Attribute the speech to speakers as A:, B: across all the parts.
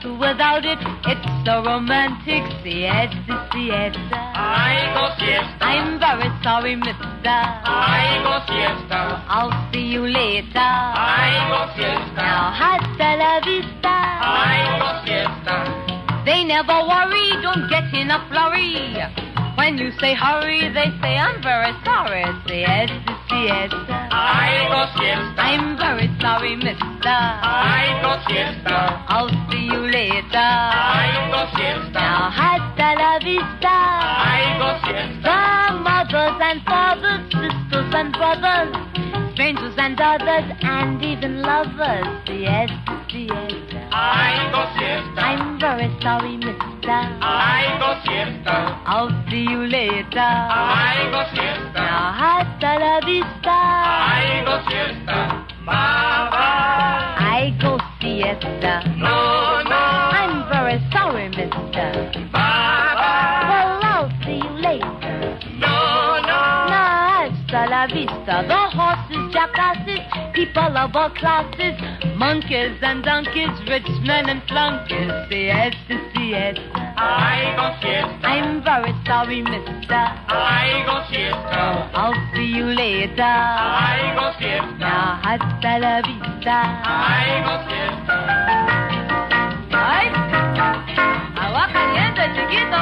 A: Without it, it's a romantic siesta, siesta.
B: I go siesta.
A: I'm very sorry, mister.
B: I go siesta.
A: I'll see you later.
B: I go siesta.
A: Now, hasta la vista.
B: I go siesta.
A: They never worry, don't get in a flurry. When you say hurry, they say I'm very sorry, siesta, siesta.
B: I go siesta.
A: I'm very sorry, mister.
B: I go siesta.
A: I'll see you later.
B: I go siesta.
A: Now, hasta la vista.
B: I go siesta.
A: The mothers and fathers, sisters and brothers, strangers and others, and even lovers, siesta, siesta.
B: I go siesta.
A: I'm very sorry, mister.
B: I go siesta.
A: I'll see you later.
B: I go siesta.
A: Now, hasta la vista.
B: I go siesta. Bye-bye.
A: I go siesta.
B: No, no.
A: I'm very sorry, mister.
B: Bye-bye.
A: Well, I'll see you later.
B: No, no.
A: Now, hasta la vista. The horses, jackasses, people of all classes, monkeys and donkeys, rich men and flunkies, siesta, siesta.
B: I go siesta.
A: I'm very sorry, mister.
B: I go siesta.
A: I'll see you later.
B: I go siesta.
A: Now, hasta la vista.
B: I go siesta.
A: Ay, agua caliente, chiquito.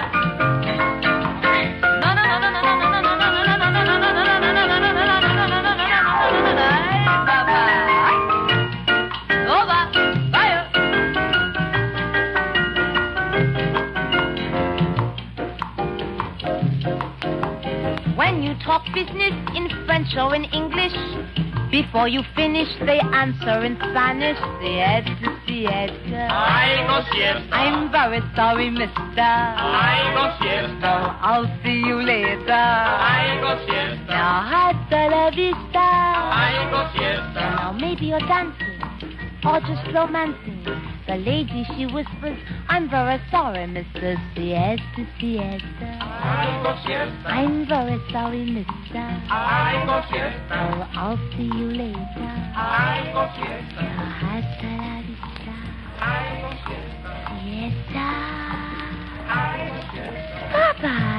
A: No, no, no, no, no, no, no, no, no, no, no, no, no, no, no, no, no, no, no, no. Ay, papá. Over. Fire. When you talk business in French or in English, before you finish, they answer in Spanish. Siesta, siesta.
B: I go siesta.
A: I'm very sorry, mister.
B: I go siesta.
A: I'll see you later.
B: I go siesta.
A: Now, hasta la vista.
B: I go siesta.
A: Now, maybe you're dancing or just romancing. The lady, she whispers, I'm very sorry, Mr. Siesta, siesta.
B: I go siesta.
A: I'm very sorry, mister.
B: I go siesta.
A: Oh, I'll see you later.
B: I go siesta.
A: Now, hasta la vista.
B: I go siesta.
A: Siesta.
B: I go siesta.
A: Bye-bye.